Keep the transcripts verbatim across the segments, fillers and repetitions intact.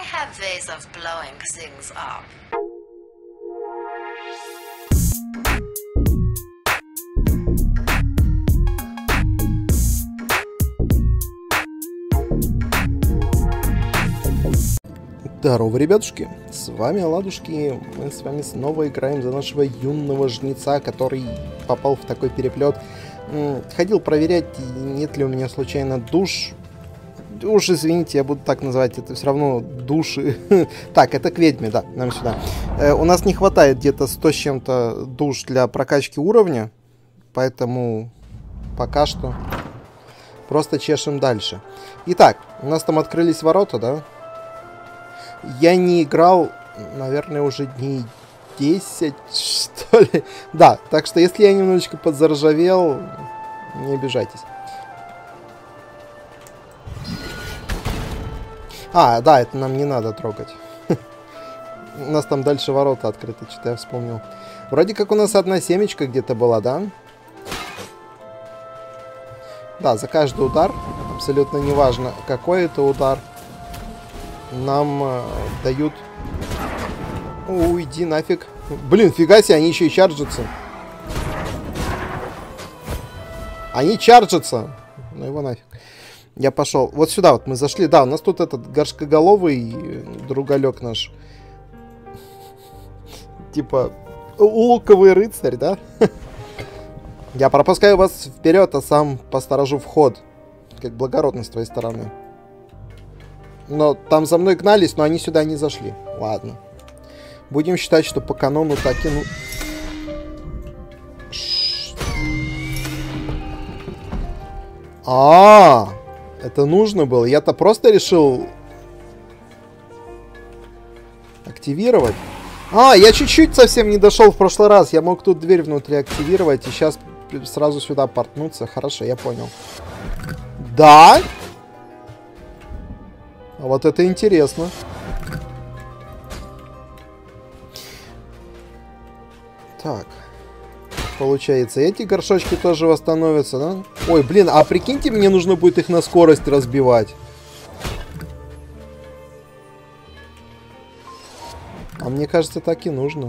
have ways of blowing things up. Здорово, ребятушки, с вами Оладушки, мы с вами снова играем за нашего юного жнеца, который попал в такой переплет. Ходил проверять, нет ли у меня случайно душ. Уж извините, я буду так называть, это все равно души. Так, это к ведьме, да, нам сюда. Э, у нас не хватает где-то сто с чем-то душ для прокачки уровня, поэтому пока что просто чешем дальше. Итак, у нас там открылись ворота, да? Я не играл, наверное, уже дней десять, что ли. Да, так что если я немножечко подзаржавел, не обижайтесь. А, да, это нам не надо трогать. У нас там дальше ворота открыты, что-то я вспомнил. Вроде как у нас одна семечка где-то была, да? Да, за каждый удар, абсолютно неважно, какой это удар, нам э, дают... Уйди нафиг. Блин, фига себе, они еще и чарджатся. Они чарджатся. Ну его нафиг. Я пошел. Вот сюда вот мы зашли. Да, у нас тут этот горшкоголовый другалек наш. Типа луковый рыцарь, да? Я пропускаю вас вперед, а сам посторожу вход. Как благородно с твоей стороны. Но там за мной гнались, но они сюда не зашли. Ладно. Будем считать, что по канону так и... Ну... А, это нужно было. Я-то просто решил активировать. А, я чуть-чуть совсем не дошел в прошлый раз. Я мог тут дверь внутри активировать и сейчас сразу сюда портнуться. Хорошо, я понял. Да? А вот это интересно. Так. Получается, эти горшочки тоже восстановятся, да? Ой, блин, а прикиньте, мне нужно будет их на скорость разбивать. А мне кажется, так и нужно.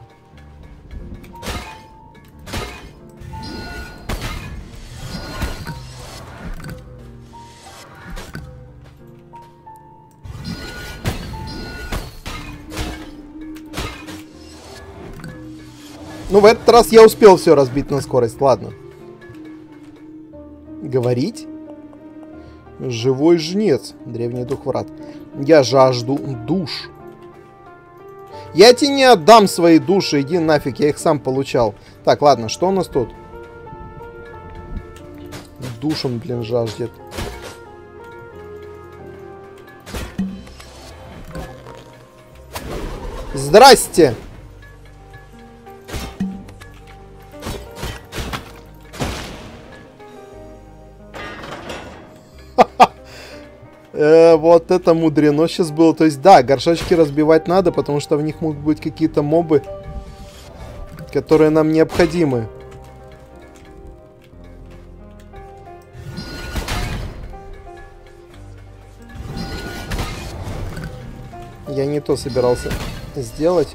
Ну, в этот раз я успел все разбить на скорость. Ладно. Говорить? Живой жнец. Древний дух врат. Я жажду душ. Я тебе не отдам свои души. Иди нафиг, я их сам получал. Так, ладно, что у нас тут? Душем, блин, жаждет. Здрасте! Э, вот это мудрено сейчас было. То есть, да, горшочки разбивать надо, потому что в них могут быть какие-то мобы, которые нам необходимы. Я не то собирался сделать.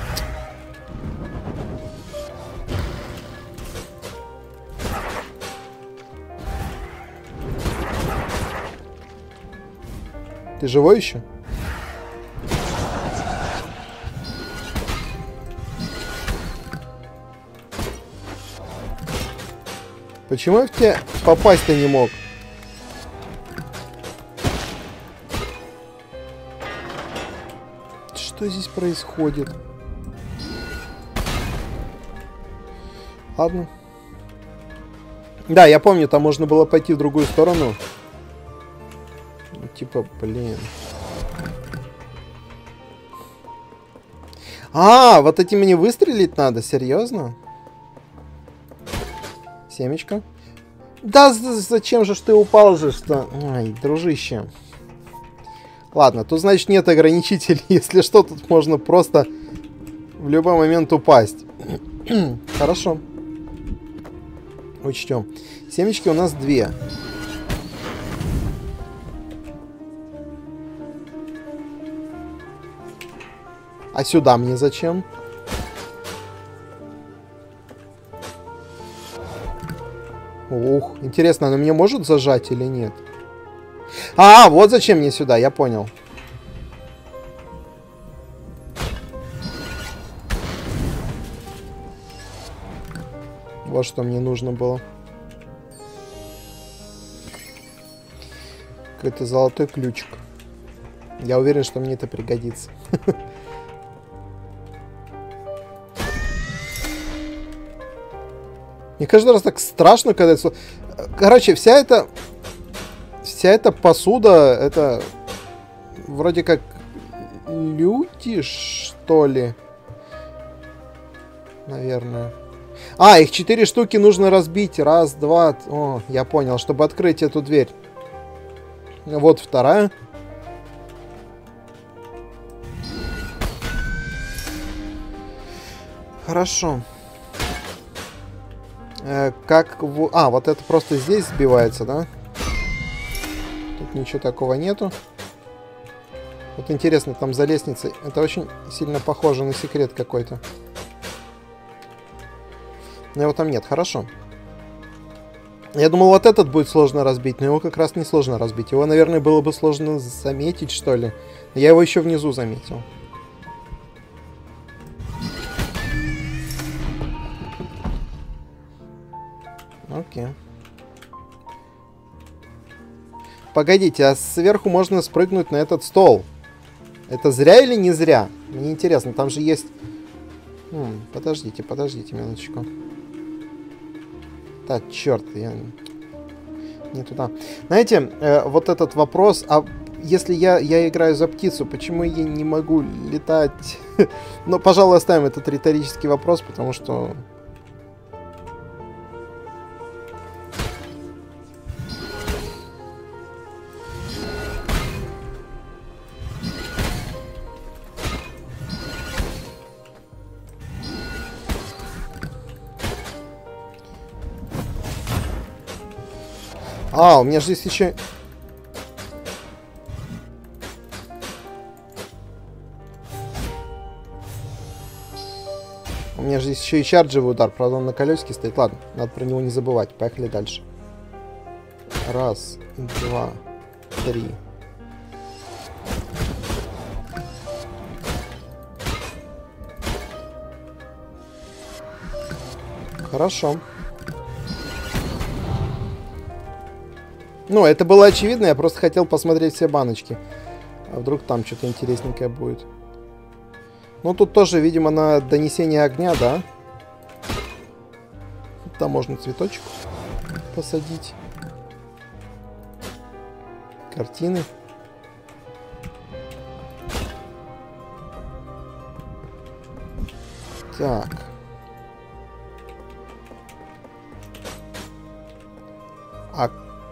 Ты живой еще? Почему я в тебя попасть-то не мог? Что здесь происходит? Ладно. Да, я помню, там можно было пойти в другую сторону. Типа, блин. А, вот этим мне выстрелить надо? Серьезно? Семечко. Да зачем же ж ты упал же что? Ай, дружище. Ладно, тут значит нет ограничителей. Если что, тут можно просто в любой момент упасть. Хорошо. Учтем. Семечки у нас две. А сюда мне зачем? Ух, интересно, она меня может зажать или нет? А, вот зачем мне сюда, я понял. Вот что мне нужно было. Какой-то золотой ключик. Я уверен, что мне это пригодится. Мне каждый раз так страшно, когда это... Короче, вся эта... Вся эта посуда, это... Вроде как... Люди, что ли? Наверное. А, их четыре штуки нужно разбить. Раз, два... О, я понял. Чтобы открыть эту дверь. Вот вторая. Хорошо. Э, как... В... А, вот это просто здесь сбивается, да? Тут ничего такого нету. Вот интересно, там за лестницей... Это очень сильно похоже на секрет какой-то. Но его там нет. Хорошо. Я думал, вот этот будет сложно разбить, но его как раз не сложно разбить. Его, наверное, было бы сложно заметить, что ли. Но я его еще внизу заметил. Окей. Погодите, а сверху можно спрыгнуть на этот стол. Это зря или не зря? Мне интересно, там же есть... М, подождите, подождите минуточку. Так, черт, я не туда. Знаете, э, вот этот вопрос, а если я, я играю за птицу, почему я не могу летать? Ну, пожалуй, оставим этот риторический вопрос, потому что... А, у меня же здесь еще... У меня же здесь еще и чарджевый удар. Правда, он на колесике стоит. Ладно, надо про него не забывать. Поехали дальше. Раз, два, три. Хорошо. Ну, это было очевидно, я просто хотел посмотреть все баночки. А вдруг там что-то интересненькое будет. Ну, тут тоже, видимо, на донесение огня, да? Там можно цветочек посадить. Картины. Так. А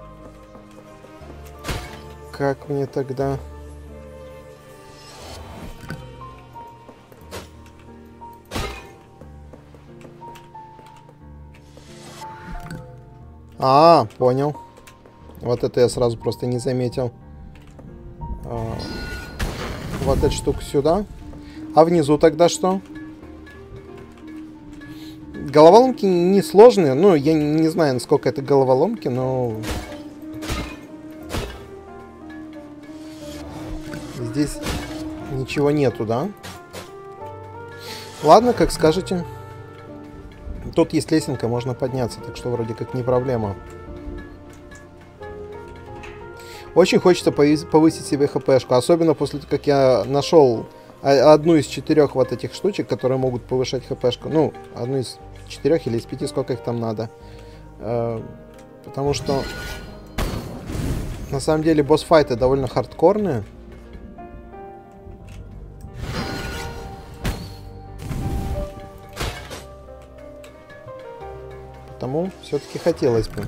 как мне тогда... А, понял. Вот это я сразу просто не заметил. А, вот эта штука сюда. А внизу тогда что? Головоломки несложные. Ну, я не знаю, насколько это головоломки, но... Здесь ничего нету, да? Ладно, как скажете. Тут есть лесенка, можно подняться, так что вроде как не проблема. Очень хочется повысить себе хпшку, особенно после того, как я нашел одну из четырех вот этих штучек, которые могут повышать хпшку. Ну, одну из четырех или из пяти, сколько их там надо. Потому что на самом деле босс-файты довольно хардкорные. Потому все-таки хотелось бы.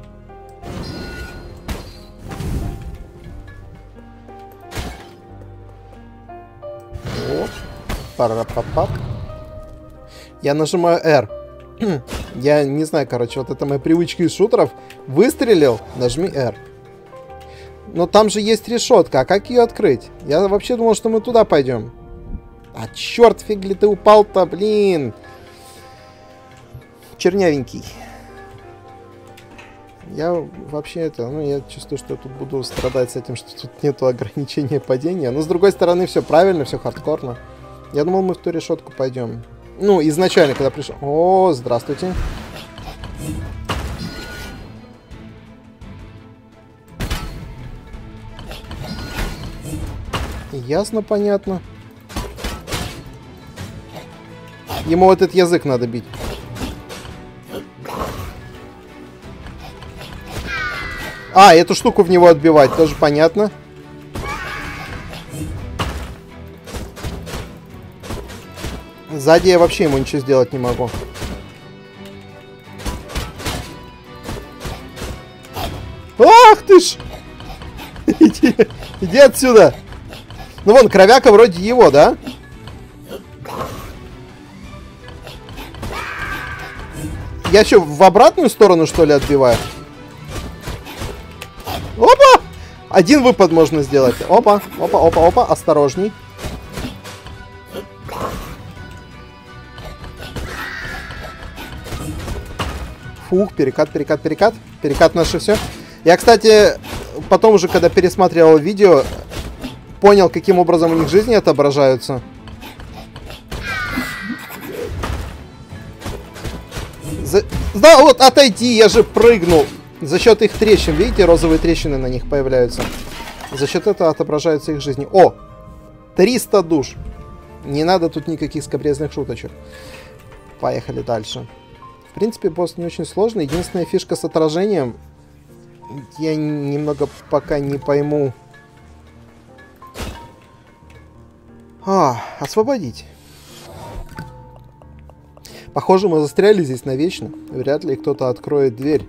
О, пара-па-пап. Я нажимаю R. Я не знаю, короче, вот это моя привычка из шутеров. Выстрелил, нажми R. Но там же есть решетка, а как ее открыть? Я вообще думал, что мы туда пойдем. А черт, фиг ли ты упал-то, блин. Чернявенький. Я вообще это, ну, я чувствую, что я тут буду страдать с этим, что тут нету ограничения падения. Но с другой стороны, все правильно, все хардкорно. Я думал, мы в ту решетку пойдем. Ну, изначально, когда пришел. О, здравствуйте. Ясно, понятно. Ему вот этот язык надо бить. А, эту штуку в него отбивать, тоже понятно. Сзади я вообще ему ничего сделать не могу. Ах ты ж! Иди, иди отсюда! Ну вон, кровяка вроде его, да? Я что, в обратную сторону, что ли, отбиваю? Опа! Один выпад можно сделать. Опа, опа, опа, опа. Осторожней. Фух, перекат, перекат, перекат. Перекат наше все. Я, кстати, потом уже, когда пересматривал видео, понял, каким образом у них жизни отображаются. За... Да, вот, отойди, я же прыгнул. За счет их трещин, видите, розовые трещины на них появляются. За счет этого отображаются их жизни. О! триста душ. Не надо тут никаких скабрезных шуточек. Поехали дальше. В принципе, босс не очень сложный. Единственная фишка с отражением. Я немного пока не пойму. А, освободить. Похоже, мы застряли здесь навечно. Вряд ли кто-то откроет дверь.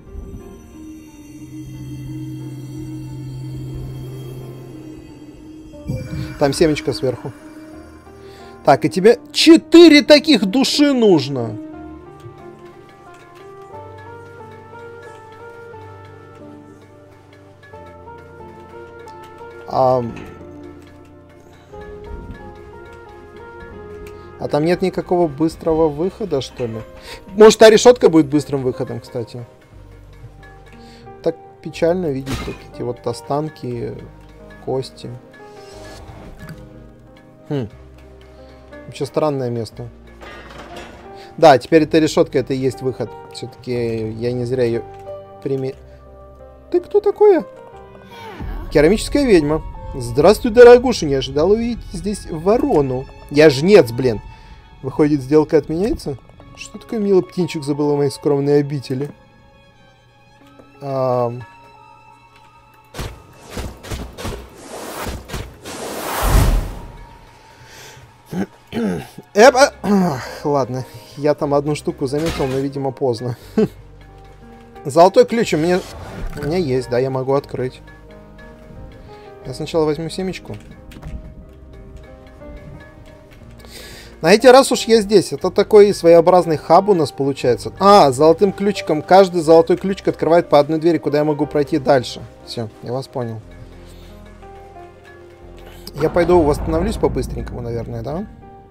Там семечко сверху. Так, и тебе четыре таких души нужно. А... а там нет никакого быстрого выхода, что ли? Может, та решетка будет быстрым выходом, кстати. Так печально видеть вот эти вот останки, кости. Хм. Вообще странное место. Да, теперь эта решетка, это и есть выход. Все-таки я не зря ее пример... Ты кто такое? Керамическая ведьма. Здравствуй, дорогуша, не ожидал увидеть здесь ворону. Я жнец, блин. Выходит, сделка отменяется? Что такое милый птенчик забыл о моей скромной обители? А... Эпа! Ладно, я там одну штуку заметил, но, видимо, поздно. Золотой ключ у меня... У меня есть, да, я могу открыть. Я сначала возьму семечку. Знаете, раз уж я здесь, это такой своеобразный хаб у нас получается. А, золотым ключиком. Каждый золотой ключик открывает по одной двери, куда я могу пройти дальше. Все, я вас понял. Я пойду восстановлюсь по-быстренькому, наверное, да?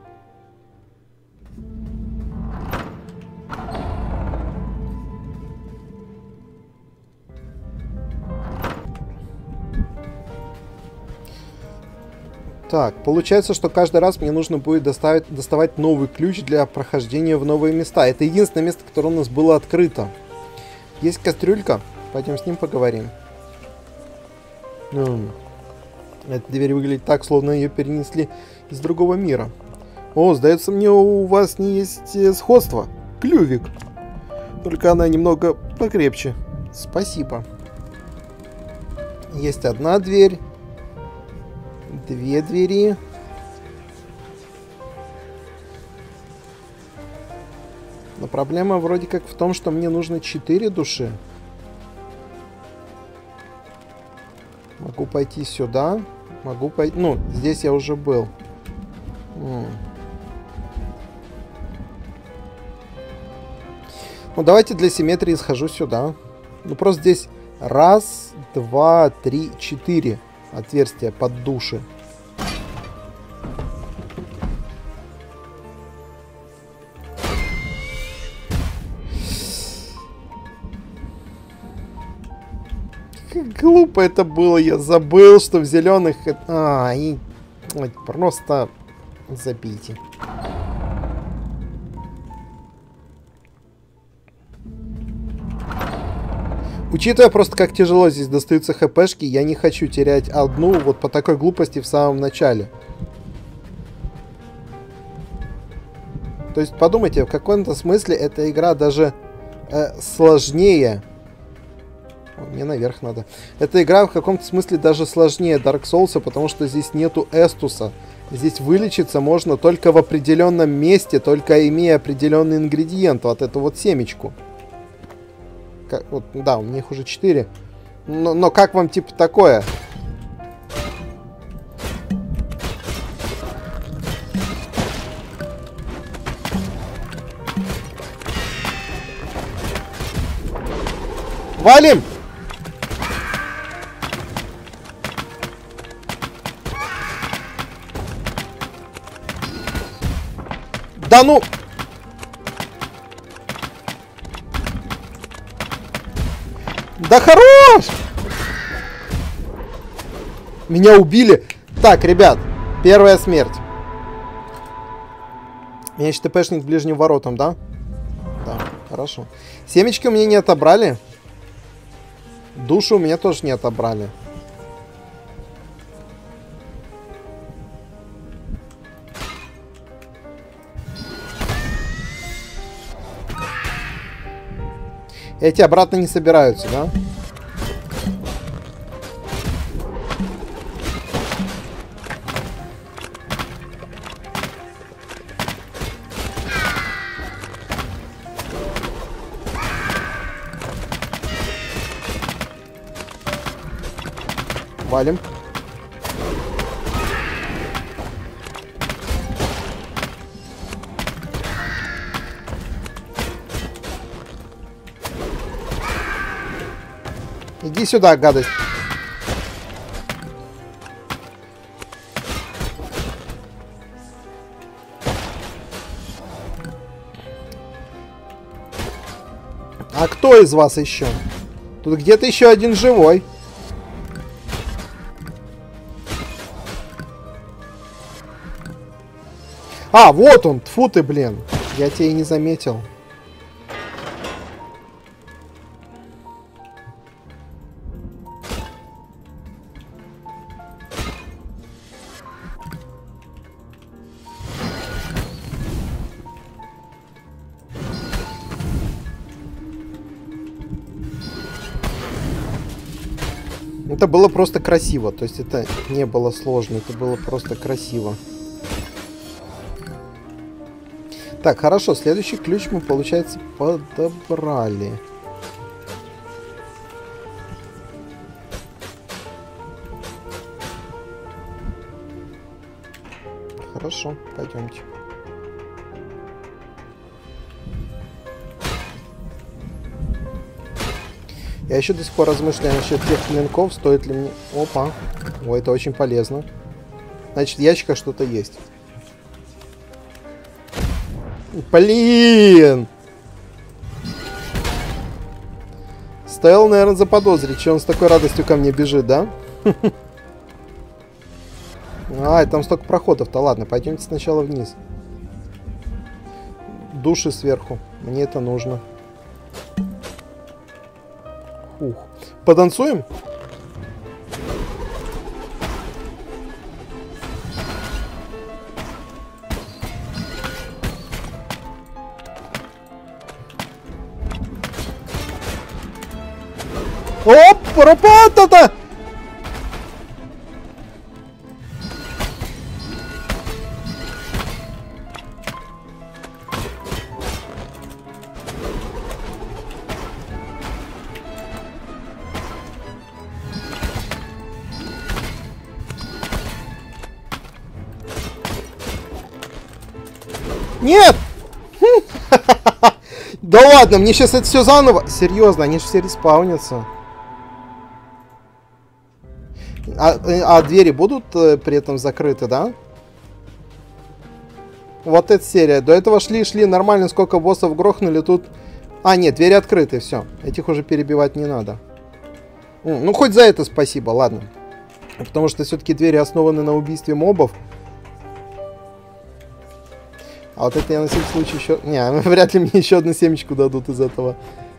Так, получается, что каждый раз мне нужно будет доставить, доставать новый ключ для прохождения в новые места. Это единственное место, которое у нас было открыто. Есть кастрюлька. Пойдем с ним поговорим. М-м. Эта дверь выглядит так, словно ее перенесли из другого мира. О, сдается мне, у вас не есть сходство. Клювик. Только она немного покрепче. Спасибо. Есть одна дверь. Две двери. Но проблема вроде как в том, что мне нужно четыре души. Могу пойти сюда. Могу пойти... Ну, здесь я уже был. М. Ну, давайте для симметрии схожу сюда. Ну, просто здесь раз, два, три, четыре отверстия под души. Как глупо это было, я забыл, что в зеленых... А, и... Ой, просто забейте. Учитывая просто, как тяжело здесь достаются хпшки, я не хочу терять одну вот по такой глупости в самом начале. То есть подумайте, в каком-то смысле эта игра даже э, сложнее. О, мне наверх надо. Эта игра в каком-то смысле даже сложнее Dark Souls, потому что здесь нету эстуса. Здесь вылечиться можно только в определенном месте, только имея определенный ингредиент, вот эту вот семечку. Как, вот, да, у меня их уже четыре. Но, но как вам типа такое? Валим! Да ну! Да хорош! Меня убили. Так, ребят, первая смерть. Меня еще ТПшник к ближним воротам, да? Да, хорошо. Семечки у меня не отобрали. Душу у меня тоже не отобрали. Эти обратно не собираются, да? Валим. Иди сюда, гадость. А кто из вас еще? Тут где-то еще один живой. А, вот он, тьфу ты, блин. Я тебя и не заметил. Это было просто красиво, то есть это не было сложно, это было просто красиво. Так, хорошо, следующий ключ мы, получается, подобрали. Хорошо, пойдемте. Я еще до сих пор размышляю насчет тех клинков, стоит ли мне... Опа. Ой, это очень полезно. Значит, в ящиках что-то есть. Блин! Стоял, наверное, заподозрить, что он с такой радостью ко мне бежит, да? А, там столько проходов-то. Ладно, пойдемте сначала вниз. Души сверху. Мне это нужно. Ух. Потанцуем? Оп, парапата-то! Нет! Да ладно, мне сейчас это все заново. Серьезно, они же все респаунятся. А, а двери будут э, при этом закрыты, да? Вот эта серия. До этого шли-шли нормально, сколько боссов грохнули, тут... А, нет, двери открыты, все. Этих уже перебивать не надо. Ну, хоть за это спасибо, ладно. Потому что все-таки двери основаны на убийстве мобов. А вот это я на всякий случай еще... Не, вряд ли мне еще одну семечку дадут из этого.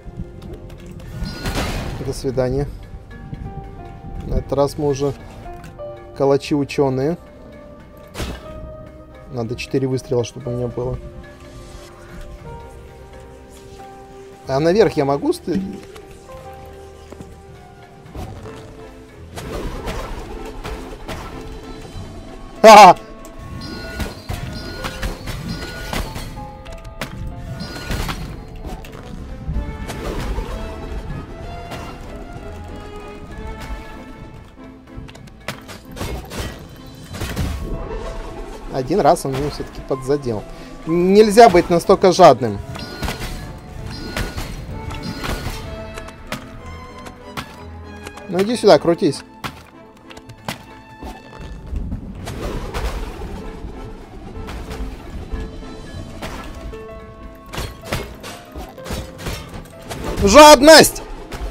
До свидания. На этот раз мы уже калачи ученые. Надо четыре выстрела, чтобы у меня было. А наверх я могу стрелять? А! Один раз он меня все-таки подзадел. Нельзя быть настолько жадным. Ну иди сюда, крутись. Жадность!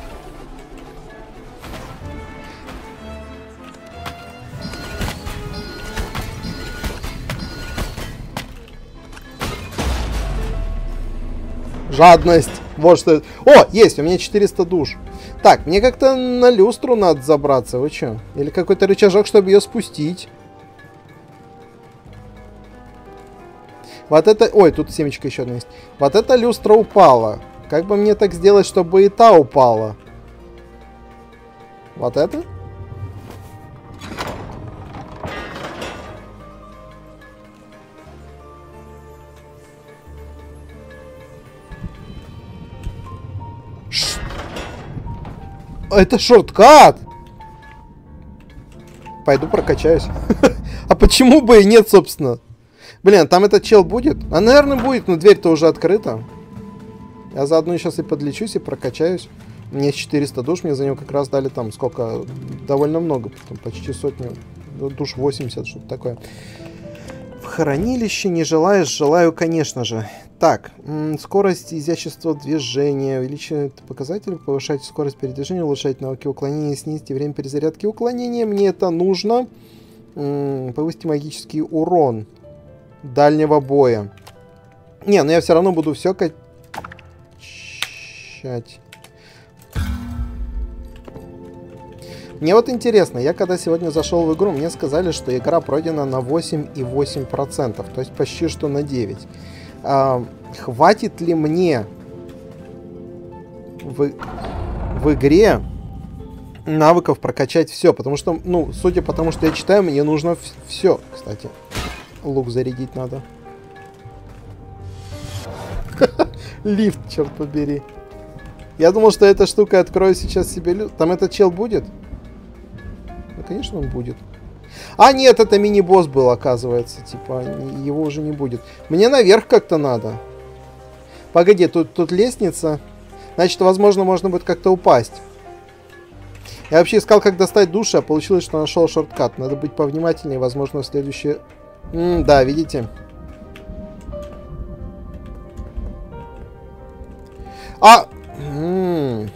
Жадность. Вот что... О, есть, у меня четыреста душ. Так, мне как-то на люстру надо забраться. Вы что? Или какой-то рычажок, чтобы ее спустить. Вот это... Ой, тут семечка еще одна есть. Вот эта люстра упала. Как бы мне так сделать, чтобы и та упала? Вот это? Ш... Это шорткат! Пойду прокачаюсь. А почему бы и нет, собственно? Блин, там этот чел будет? А, наверное, будет, но дверь-то уже открыта. Я заодно сейчас и подлечусь, и прокачаюсь. Мне четыреста душ, мне за него как раз дали там сколько? Довольно много, потом почти сотню. Душ восемьдесят, что-то такое. В хранилище не желаешь? Желаю, конечно же. Так, скорость, изящество движения. Увеличивает показатели, повышать скорость передвижения, улучшать навыки уклонения, снизить время перезарядки уклонения. Мне это нужно. Повысить магический урон дальнего боя. Не, но я все равно буду все качать. Мне вот интересно, я когда сегодня зашел в игру, мне сказали, что игра пройдена на восемь и восемь десятых процента, то есть почти что на девять. А, хватит ли мне в, в игре навыков прокачать все? Потому что, ну, судя по тому, что я читаю, мне нужно все. Кстати, лук зарядить надо. Лифт, черт побери. Я думал, что эта штука откроет сейчас себе люк. Там этот чел будет? Ну, конечно, он будет. А, нет, это мини-босс был, оказывается. Типа, его уже не будет. Мне наверх как-то надо. Погоди, тут, тут лестница. Значит, возможно, можно будет как-то упасть. Я вообще искал, как достать душ, а получилось, что нашел шорткат. Надо быть повнимательнее, возможно, в следующее... М, да, видите? А... М-м.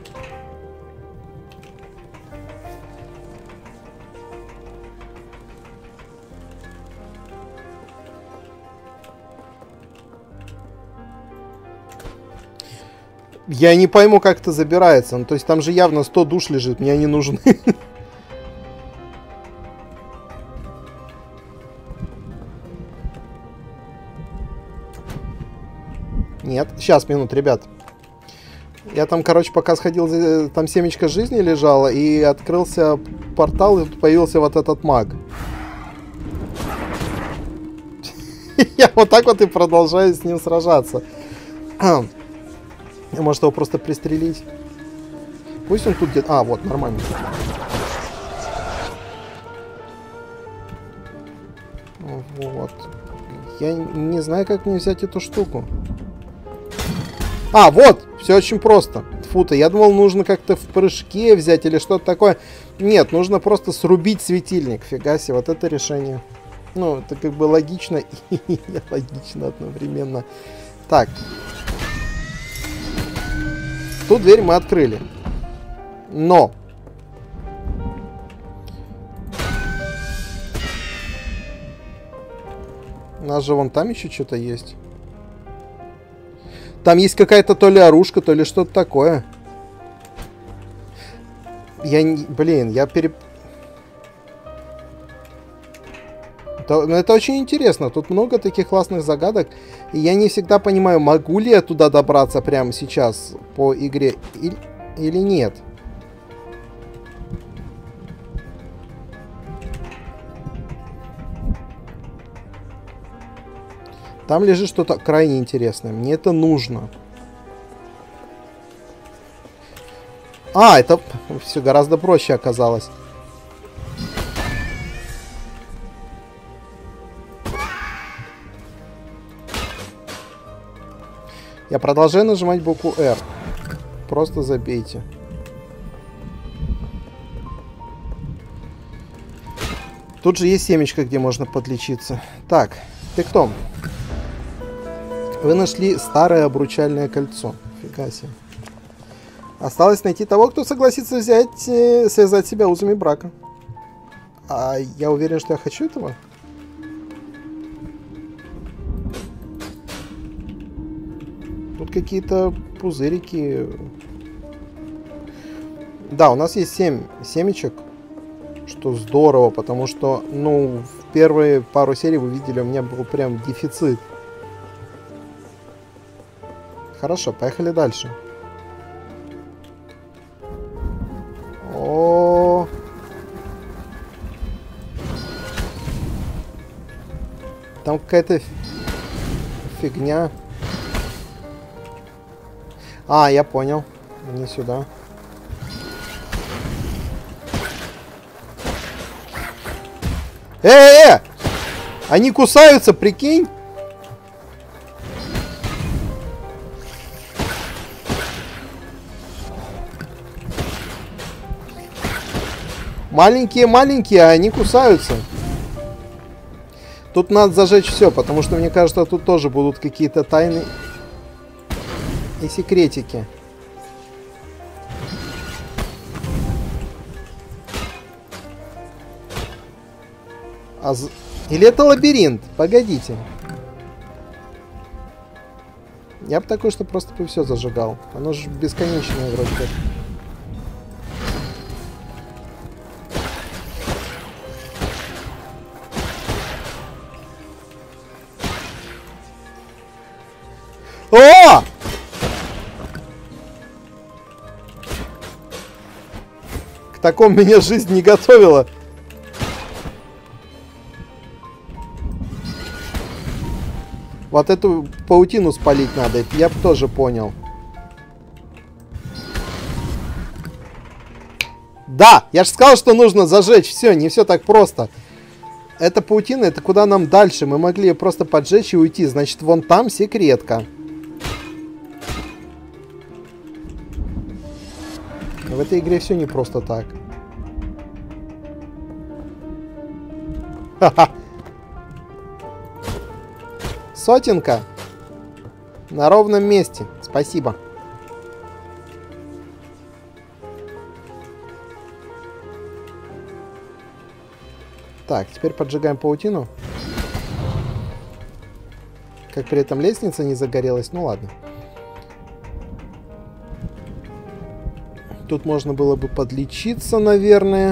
Я не пойму, как это забирается. Ну, то есть там же явно сто душ лежит, мне они нужны. Нет, сейчас, минут, ребят. Я там, короче, пока сходил, там семечко жизни лежало, и открылся портал, и тут появился вот этот маг. Я вот так вот и продолжаю с ним сражаться. Может его просто пристрелить? Пусть он тут где-то... А, вот, нормально. Вот. Я не знаю, как мне взять эту штуку. А, вот! Все очень просто. Фу-то, я думал, нужно как-то в прыжке взять или что-то такое. Нет, нужно просто срубить светильник. Фига себе, вот это решение. Ну, это как бы логично и нелогично одновременно. Так. Ту дверь мы открыли. Но нас же вон там еще что-то есть. Там есть какая-то то ли оружка, то ли что-то такое. Я не... Блин, я переп... Это, ну, это очень интересно. Тут много таких классных загадок. И я не всегда понимаю, могу ли я туда добраться прямо сейчас по игре или, или нет. Там лежит что-то крайне интересное. Мне это нужно. А, это все гораздо проще оказалось. Я продолжаю нажимать букву R. Просто забейте. Тут же есть семечко, где можно подлечиться. Так, ты кто? Вы нашли старое обручальное кольцо. Фига себе. Осталось найти того, кто согласится взять, э, связать себя узами брака. А я уверен, что я хочу этого? Тут какие-то пузырики. Да, у нас есть семь семечек. Что здорово, потому что, ну, в первые пару серий вы видели, у меня был прям дефицит. Хорошо, поехали дальше. О, там какая-то фигня. А, я понял. Не сюда. Э-э-э! Они кусаются, прикинь? Маленькие-маленькие, а они кусаются. Тут надо зажечь все, потому что, мне кажется, тут тоже будут какие-то тайны и секретики. А з... Или это лабиринт? Погодите. Я бы такой, что просто бы все зажигал. Оно же бесконечное вроде как. О! К такому меня жизнь не готовила. Вот эту паутину спалить надо, я бы тоже понял. Да, я же сказал, что нужно зажечь. Все, не все так просто. Эта паутина, это куда нам дальше. Мы могли ее просто поджечь и уйти. Значит, вон там секретка. Но в этой игре все не просто так. Ха-ха. Сотенка. На ровном месте. Спасибо. Так, теперь поджигаем паутину. Как при этом лестница не загорелась. Ну ладно. Тут можно было бы подлечиться, наверное.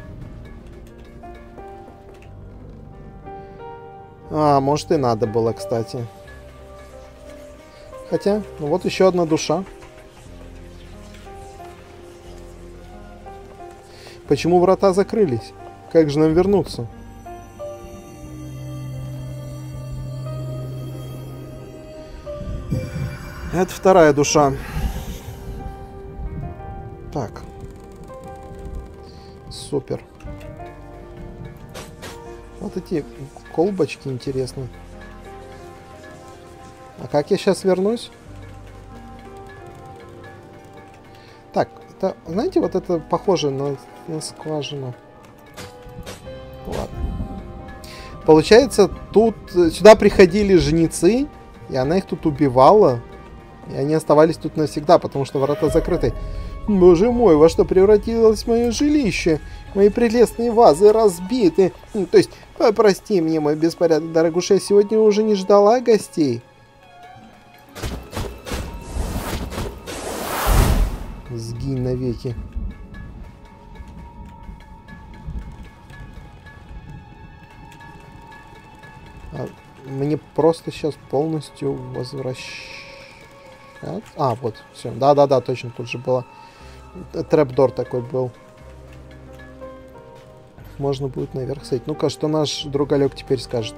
А, может и надо было, кстати. Хотя, ну вот еще одна душа. Почему врата закрылись? Как же нам вернуться? Это вторая душа. Так. Супер. Вот эти колбочки интересные. А как я сейчас вернусь? Так, это, знаете, вот это похоже на, на скважину. Ладно. Получается, тут сюда приходили жнецы, и она их тут убивала. И они оставались тут навсегда, потому что врата закрыты. Боже мой, во что превратилось мое жилище? Мои прелестные вазы разбиты. То есть, прости мне, мой беспорядок, дорогуша, я сегодня уже не ждала гостей. Сгинь навеки. А, мне просто сейчас полностью возвращать. А, вот, все. Да-да-да, точно, тут же было. Трэпдор такой был. Можно будет наверх сойти. Ну-ка, что наш другалек теперь скажет?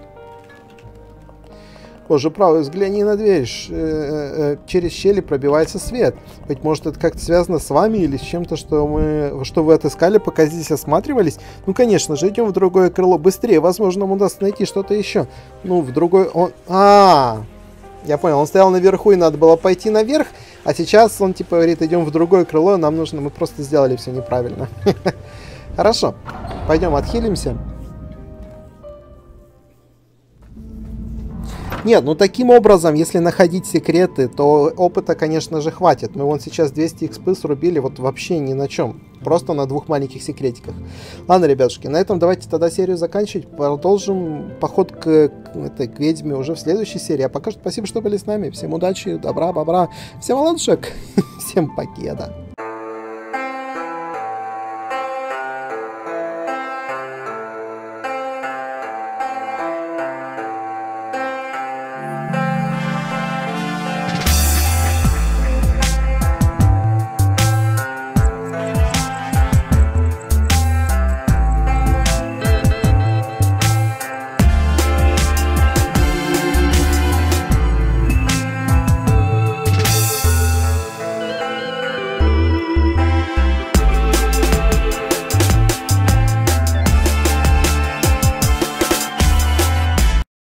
Боже, правый, взгляни на дверь. Ш э -э через щели пробивается свет. Быть может, это как-то связано с вами или с чем-то, что мы, что вы отыскали, пока здесь осматривались? Ну, конечно же, идем в другое крыло быстрее. Возможно, нам удастся найти что-то еще. Ну, в другой... Он... А, -а, а Я понял, он стоял наверху, и надо было пойти наверх, а сейчас он, типа, говорит, идем в другое крыло, нам нужно... Мы просто сделали все неправильно. Хорошо, пойдем отхилимся. Нет, ну таким образом, если находить секреты, то опыта, конечно же, хватит. Мы вон сейчас двести экспы срубили вот вообще ни на чем. Просто на двух маленьких секретиках. Ладно, ребятушки, на этом давайте тогда серию заканчивать. Продолжим поход к, к, этой, к ведьме уже в следующей серии. А пока что спасибо, что были с нами. Всем удачи, добра, бобра. Всем ладушек. Всем покеда.